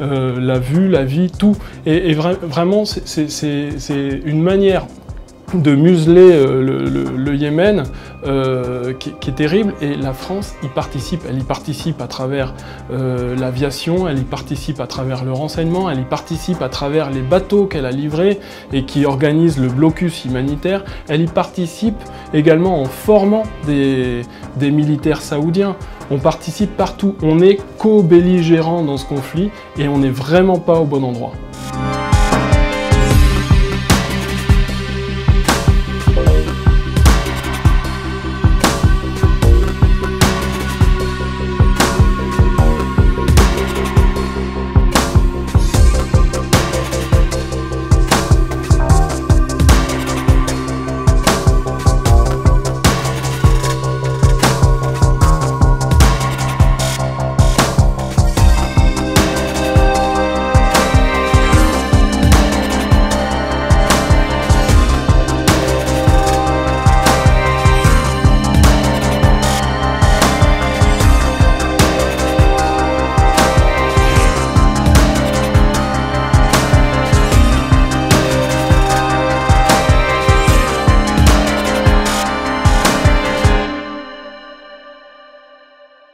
la vue, la vie, tout. Et vraiment, c'est une manière de museler le Yémen qui est terrible, et la France y participe. Elle y participe à travers l'aviation, elle y participe à travers le renseignement, elle y participe à travers les bateaux qu'elle a livrés et qui organisent le blocus humanitaire. Elle y participe également en formant des militaires saoudiens. On participe partout, on est co-belligérant dans ce conflit et on n'est vraiment pas au bon endroit.